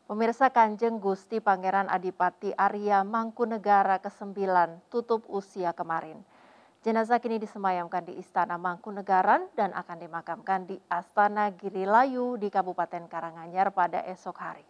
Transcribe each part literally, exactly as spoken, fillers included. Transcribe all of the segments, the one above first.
Pemirsa, Kanjeng Gusti Pangeran Adipati Arya Mangkunegara kesembilan tutup usia kemarin. Jenazah kini disemayamkan di Istana Mangkunegaran dan akan dimakamkan di Astana Girilayu di Kabupaten Karanganyar pada esok hari.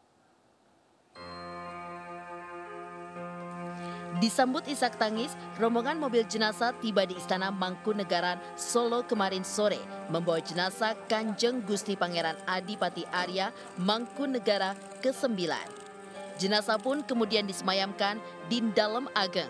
Disambut isak tangis, rombongan mobil jenazah tiba di Istana Mangkunegaran, Solo kemarin sore, membawa jenazah Kanjeng Gusti Pangeran Adipati Arya Mangkunegara kesembilan. Jenazah pun kemudian disemayamkan di Dalem Ageng.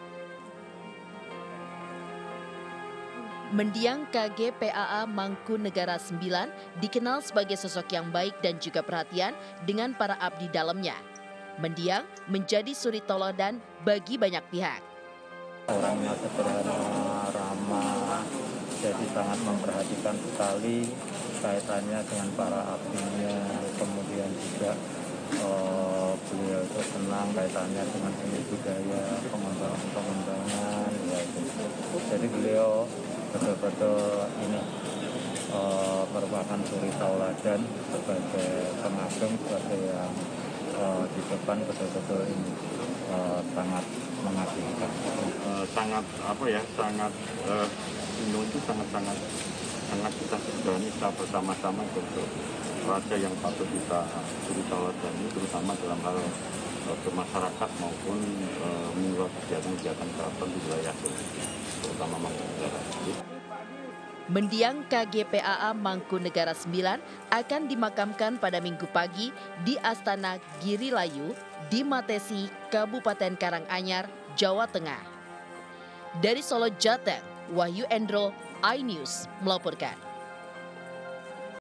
Mendiang K G P A A Mangkunegara sembilan dikenal sebagai sosok yang baik dan juga perhatian dengan para abdi dalamnya. Mendiang menjadi suri toladan bagi banyak pihak. Orangnya sederhana, ramah, jadi sangat memperhatikan sekali kaitannya dengan para abdinya. Kemudian juga oh, beliau itu senang kaitannya dengan seni budaya, pengembangan-pengembangan. Ya, gitu. Jadi beliau betul-betul ini oh, merupakan suri tauladan sebagai pengagum, sebagai yang Uh, di depan betul-betul ini uh, sangat mengagumkan, uh, sangat apa ya, sangat uh, Indo itu sangat-sangat sangat kita segani kita bersama-sama untuk raja yang patut kita suri tauladan, terutama dalam hal uh, bermasyarakat maupun uh, mengelola kegiatan-kegiatan keraton di wilayah terutama Mangkunegara. Mendiang K G P A A Mangkunegara sembilan akan dimakamkan pada Minggu pagi di Astana Girilayu di Matesi, Kabupaten Karanganyar, Jawa Tengah. Dari Solo, Jateng, Wahyu Endro, iNews melaporkan.